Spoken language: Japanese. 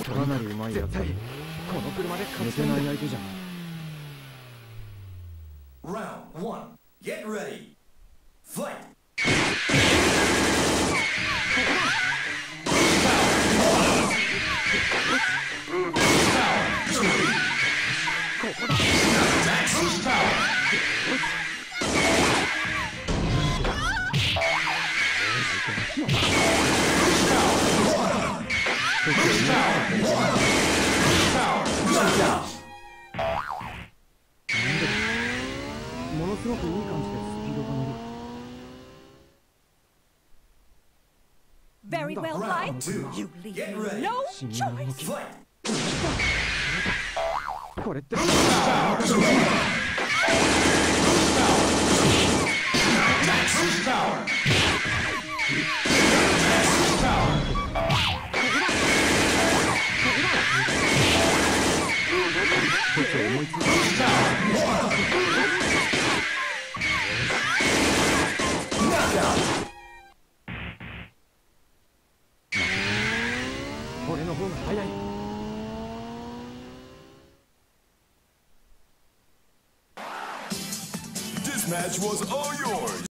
かなりうまいやつだ。この車で勝てない相手じゃん。 Round 1. Get ready. Fight. Knockdown. ものすごくいい感じでスピードが乗る。 Very well, Round right? 2. You leave Get me ready. no 死にの動 choice. き。 Fight. これって Max power. Knockdown. 俺の方が早い。 This match was all yours.